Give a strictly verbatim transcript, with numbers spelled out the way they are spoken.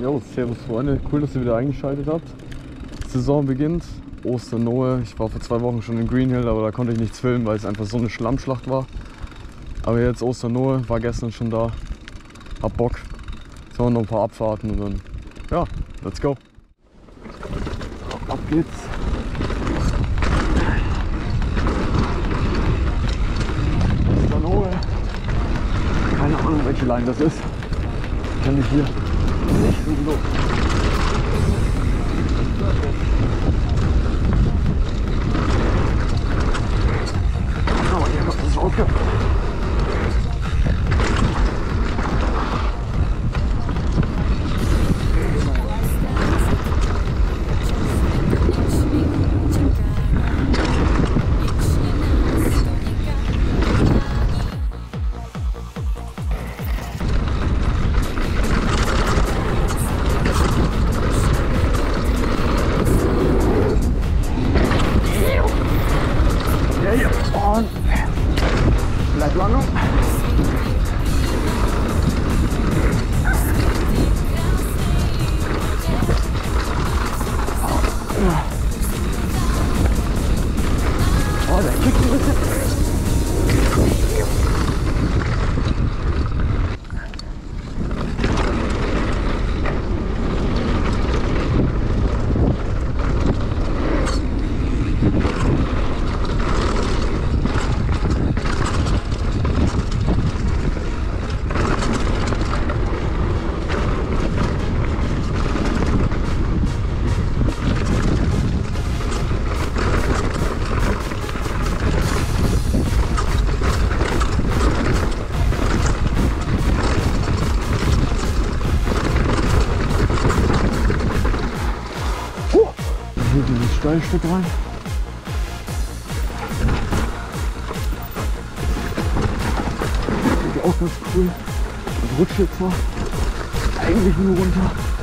Jo, servus Freunde, cool, dass ihr wieder eingeschaltet habt. Saison beginnt, Osternohe. Ich war vor zwei Wochen schon in Green Hill, aber da konnte ich nichts filmen, weil es einfach so eine Schlammschlacht war. Aber jetzt Osternohe, war gestern schon da, hab Bock. Jetzt haben wir noch ein paar Abfahrten und dann, ja, let's go. Ab geht's. Osternohe. Keine Ahnung, welche Line das ist. Kann ich hier nicht so los. Aber hier kommt das Auge. Und bleib Landung. Oh, der kickt ein bisschen. Hier dieses Steilstück rein. Das ist auch ganz cool. Ich rutsche jetzt mal eigentlich nur runter.